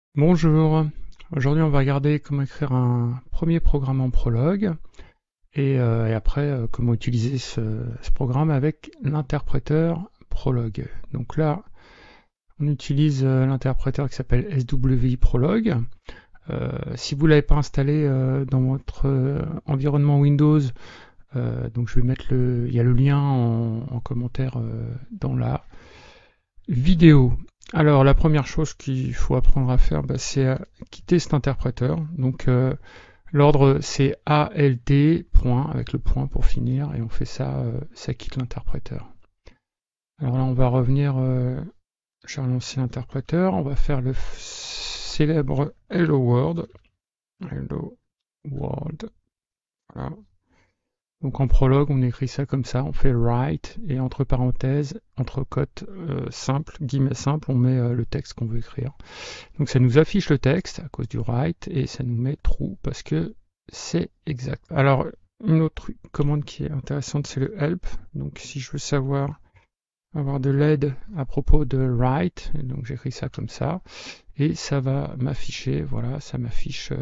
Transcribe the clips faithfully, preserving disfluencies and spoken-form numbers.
Bonjour, aujourd'hui on va regarder comment écrire un premier programme en Prolog et, euh, et après euh, comment utiliser ce, ce programme avec l'interpréteur Prolog. Donc là on utilise euh, l'interpréteur qui s'appelle S W I Prolog. Euh, si vous ne l'avez pas installé euh, dans votre euh, environnement Windows, euh, donc je vais mettre le, il y a le lien en, en commentaire euh, dans la vidéo. Alors la première chose qu'il faut apprendre à faire, bah, c'est à quitter cet interpréteur. Donc euh, l'ordre c'est A L T, point, avec le point pour finir, et on fait ça, euh, ça quitte l'interpréteur. Alors là on va revenir, euh, j'ai relancé l'interpréteur, on va faire le célèbre Hello World. Hello World. Voilà. Donc en prologue, on écrit ça comme ça, on fait write et entre parenthèses, entre cotes euh, simples, guillemets simples, on met euh, le texte qu'on veut écrire. Donc ça nous affiche le texte à cause du write et ça nous met true parce que c'est exact. Alors une autre commande qui est intéressante, c'est le help. Donc si je veux savoir avoir de l'aide à propos de write, donc j'écris ça comme ça et ça va m'afficher, voilà, ça m'affiche. Euh,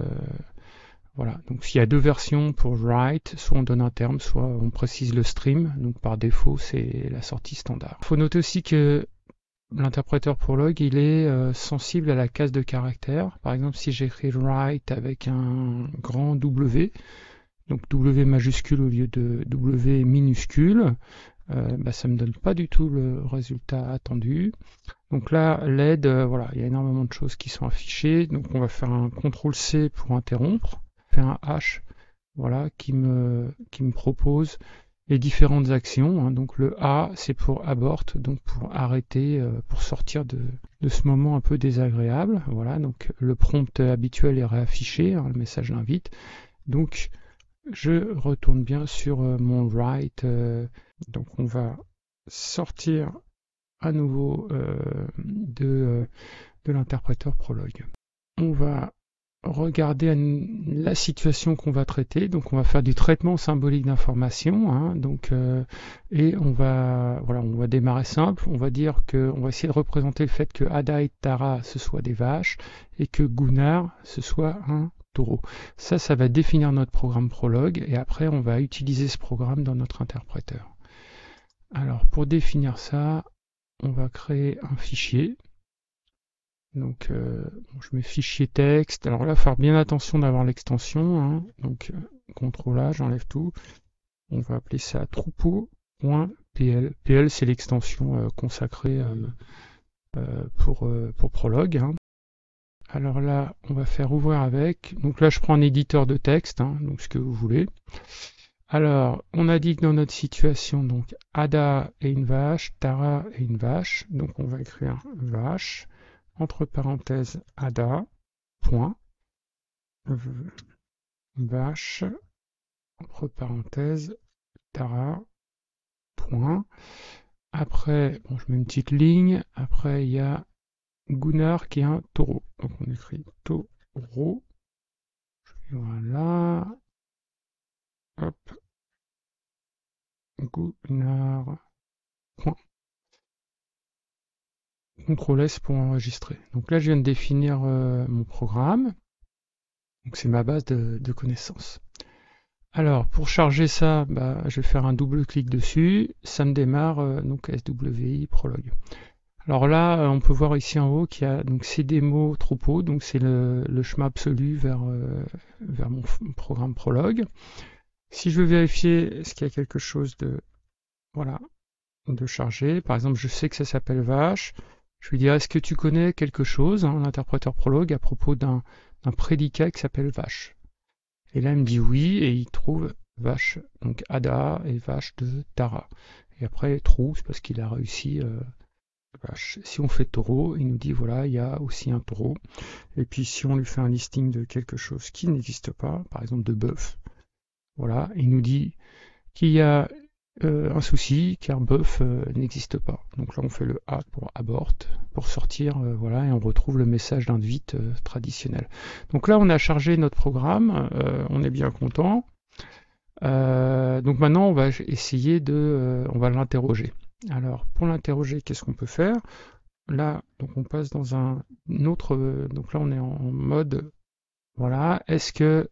Voilà, donc il y a deux versions pour write, soit on donne un terme, soit on précise le stream, donc par défaut c'est la sortie standard. Il faut noter aussi que l'interpréteur Prolog il est euh, sensible à la case de caractères. Par exemple si j'écris write avec un grand W, donc W majuscule au lieu de W minuscule, euh, bah, ça me donne pas du tout le résultat attendu. Donc là, l'aide, euh, voilà, il y a énormément de choses qui sont affichées, donc on va faire un contrôle C pour interrompre, faire un H, voilà, qui me, qui me propose les différentes actions. Hein. Donc le A, c'est pour abort, donc pour arrêter, euh, pour sortir de, de ce moment un peu désagréable. Voilà, donc le prompt habituel est réaffiché, hein, le message d'invite. Donc je retourne bien sur euh, mon write. Euh, donc on va sortir à nouveau euh, de, euh, de l'interpréteur Prolog. On va regarder la situation qu'on va traiter. Donc on va faire du traitement symbolique d'information. Hein, donc euh, et on va voilà, on va démarrer simple. On va dire que on va essayer de représenter le fait que Ada et Tara ce soit des vaches et que Gunnar ce soit un taureau. Ça, ça va définir notre programme Prolog et après on va utiliser ce programme dans notre interpréteur. Alors pour définir ça, on va créer un fichier. Donc, euh, bon, je mets fichier texte. Alors là, il faut faire bien attention d'avoir l'extension. Hein. Donc, euh, contrôle A, j'enlève tout. On va appeler ça troupeau.pl. P L, c'est l'extension euh, consacrée euh, euh, pour, euh, pour Prolog. Hein. Alors là, on va faire ouvrir avec. Donc là, je prends un éditeur de texte, hein, donc ce que vous voulez. Alors, on a dit que dans notre situation, donc Ada est une vache, Tara est une vache. Donc, on va écrire vache, entre parenthèses Ada, point, vache, entre parenthèses Tara, point. Après, bon, je mets une petite ligne. Après, il y a Gunnar qui est un taureau. Donc, on écrit taureau. Voilà. Hop. Gunnar. Point. contrôle S pour enregistrer. Donc là, je viens de définir euh, mon programme. Donc c'est ma base de, de connaissances. Alors, pour charger ça, bah, je vais faire un double clic dessus. Ça me démarre euh, donc S W I Prolog. Alors là, euh, on peut voir ici en haut qu'il y a donc ces démos troupeau. Donc c'est le, le chemin absolu vers, euh, vers mon programme Prolog. Si je veux vérifier est-ce qu'il y a quelque chose de voilà de chargé, par exemple, je sais que ça s'appelle vache. Je lui dis, est-ce que tu connais quelque chose, hein, l'interpréteur Prolog, à propos d'un prédicat qui s'appelle vache? Et là, il me dit oui, et il trouve vache, donc Ada et vache de Tara. Et après, trou, c'est parce qu'il a réussi euh, vache. Si on fait taureau, il nous dit voilà, il y a aussi un taureau. Et puis si on lui fait un listing de quelque chose qui n'existe pas, par exemple de bœuf, voilà, il nous dit qu'il y a Euh, un souci car bœuf euh, n'existe pas. Donc là on fait le A pour abort pour sortir, euh, voilà, et on retrouve le message d'invite euh, traditionnel. Donc là on a chargé notre programme, euh, on est bien content. Euh, donc maintenant on va essayer de, euh, on va l'interroger. Alors pour l'interroger, qu'est-ce qu'on peut faire? là, donc on passe dans un autre, donc là on est en mode, voilà, est-ce que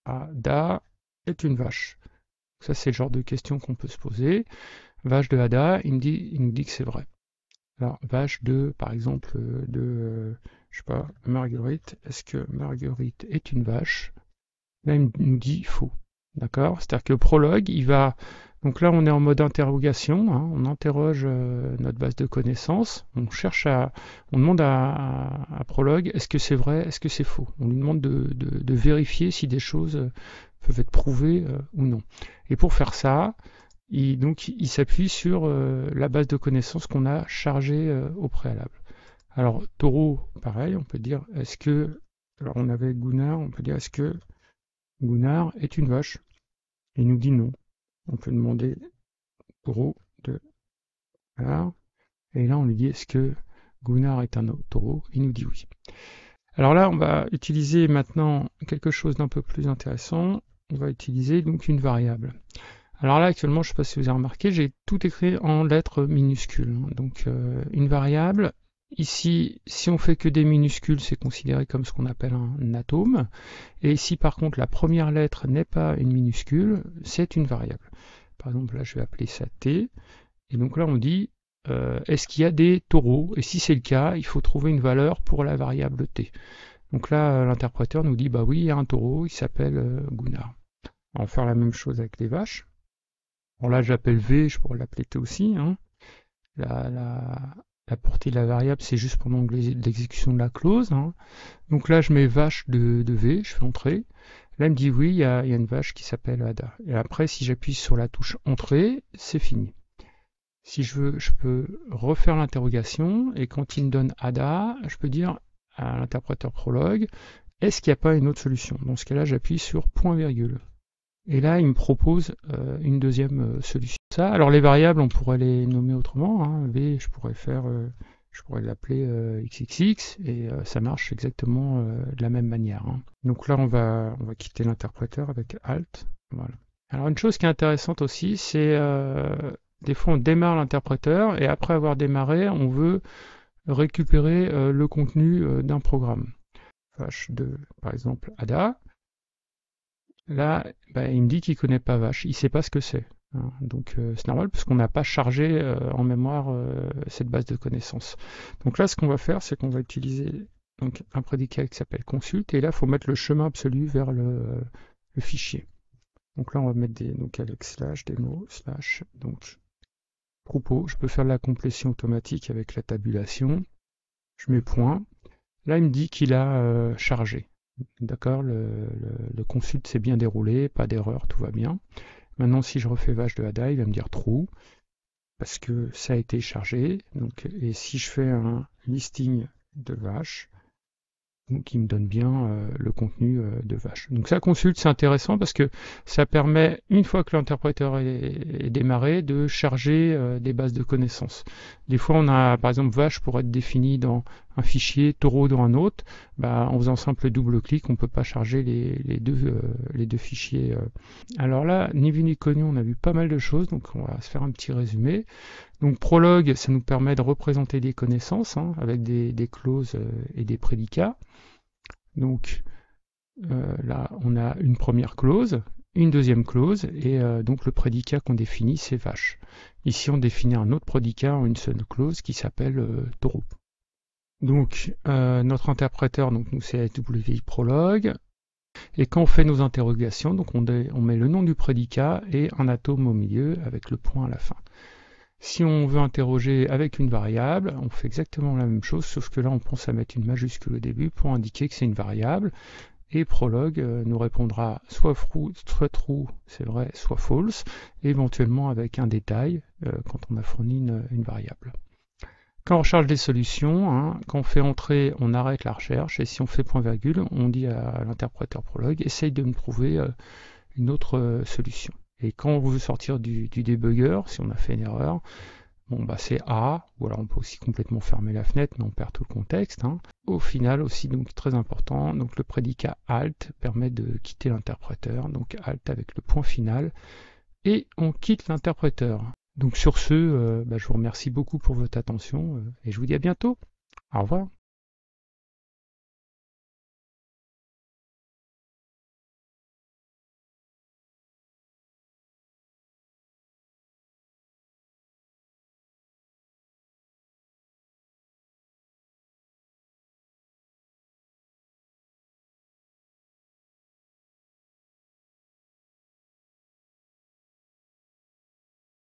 Ada est une vache? Ça c'est le genre de question qu'on peut se poser. Vache de Ada, il me dit, il nous dit que c'est vrai. Alors, vache de, par exemple, de, euh, je sais pas, Marguerite, est-ce que Marguerite est une vache? Là, il nous dit faux. D'accord? C'est-à-dire que le prologue, il va. Donc là, on est en mode interrogation, hein, on interroge euh, notre base de connaissances, on cherche à. On demande à, à, à prologue, est-ce que c'est vrai, est-ce que c'est faux? On lui demande de, de, de vérifier si des choses euh, peuvent être prouvées euh, ou non. Et pour faire ça, il, donc, il s'appuie sur euh, la base de connaissances qu'on a chargée euh, au préalable. Alors, taureau, pareil, on peut dire, est-ce que. Alors, on avait Gunnar, on peut dire, est-ce que Gunnar est une vache? Il nous dit non. On peut demander taureau de Gunnar. Et là, on lui dit est-ce que Gunnar est un taureau? Il nous dit oui. Alors là, on va utiliser maintenant quelque chose d'un peu plus intéressant. On va utiliser donc une variable. Alors là, actuellement, je ne sais pas si vous avez remarqué, j'ai tout écrit en lettres minuscules. Donc euh, une variable. Ici, si on fait que des minuscules, c'est considéré comme ce qu'on appelle un atome. Et si par contre la première lettre n'est pas une minuscule, c'est une variable. Par exemple, là je vais appeler ça T. Et donc là on dit, euh, est-ce qu'il y a des taureaux? Et si c'est le cas, il faut trouver une valeur pour la variable T. Donc là l'interpréteur nous dit, bah oui, il y a un taureau, il s'appelle euh, Gunnar. On va faire la même chose avec les vaches. Bon là j'appelle V, je pourrais l'appeler T aussi. Hein. La, la, la portée de la variable, c'est juste pendant l'exécution de la clause. Hein. Donc là, je mets vache de, de V, je fais entrer. Là, il me dit oui, il y a, il y a une vache qui s'appelle Ada. Et après, si j'appuie sur la touche entrée, c'est fini. Si je veux, je peux refaire l'interrogation, et quand il me donne Ada, je peux dire à l'interpréteur prologue, est-ce qu'il n'y a pas une autre solution? Dans ce cas-là, j'appuie sur point virgule. Et là, il me propose euh, une deuxième euh, solution. Ça, alors les variables, on pourrait les nommer autrement. Hein. V, je pourrais faire, euh, je pourrais l'appeler euh, X X X, et euh, ça marche exactement euh, de la même manière. Hein. Donc là, on va, on va quitter l'interpréteur avec Alt. Voilà. Alors une chose qui est intéressante aussi, c'est euh, des fois on démarre l'interpréteur, et après avoir démarré, on veut récupérer euh, le contenu euh, d'un programme. Vache de, par exemple, Ada. Là, bah, il me dit qu'il ne connaît pas vache, il ne sait pas ce que c'est. Hein. Donc euh, c'est normal parce qu'on n'a pas chargé euh, en mémoire euh, cette base de connaissances. Donc là, ce qu'on va faire, c'est qu'on va utiliser donc, un prédicat qui s'appelle consulte, et là, il faut mettre le chemin absolu vers le, le fichier. Donc là, on va mettre des, donc avec slash démo slash donc propos. Je peux faire de la complétion automatique avec la tabulation. Je mets point. Là, il me dit qu'il a euh, chargé. D'accord, le, le, le consulte s'est bien déroulé, pas d'erreur, tout va bien. Maintenant, si je refais vache de Ada, il va me dire true, parce que ça a été chargé. Donc, et si je fais un listing de vaches, donc il me donne bien euh, le contenu euh, de vache. Donc ça consulte, c'est intéressant parce que ça permet, une fois que l'interpréteur est, est démarré, de charger euh, des bases de connaissances. Des fois, on a, par exemple, vache pour être défini dans un fichier, taureau dans un autre. Bah, en faisant simple double-clic, on ne peut pas charger les, les, deux, euh, les deux fichiers. Euh. Alors là, ni vu ni connu, on a vu pas mal de choses, donc on va se faire un petit résumé. Donc prologue, ça nous permet de représenter des connaissances hein, avec des, des clauses euh, et des prédicats. Donc euh, là, on a une première clause, une deuxième clause, et euh, donc le prédicat qu'on définit, c'est vache. Ici, on définit un autre prédicat en une seule clause qui s'appelle euh, taureau. Donc euh, notre interpréteur, donc nous c'est W I prologue. Et quand on fait nos interrogations, donc on, on met le nom du prédicat et un atome au milieu avec le point à la fin. Si on veut interroger avec une variable, on fait exactement la même chose, sauf que là on pense à mettre une majuscule au début pour indiquer que c'est une variable. Et prologue euh, nous répondra soit, frou, soit true, c'est vrai, soit false, et éventuellement avec un détail euh, quand on a fourni une, une variable. Quand on recharge des solutions, hein, quand on fait entrer, on arrête la recherche, et si on fait point virgule, on dit à l'interpréteur prologue, essaye de me trouver euh, une autre euh, solution. Et quand on veut sortir du, du débugger, si on a fait une erreur, bon bah c'est A, ou alors on peut aussi complètement fermer la fenêtre, mais on perd tout le contexte. Hein. Au final aussi, donc très important, donc le prédicat alt permet de quitter l'interpréteur, donc alt avec le point final, et on quitte l'interpréteur. Donc sur ce, euh, bah, je vous remercie beaucoup pour votre attention, euh, et je vous dis à bientôt. Au revoir.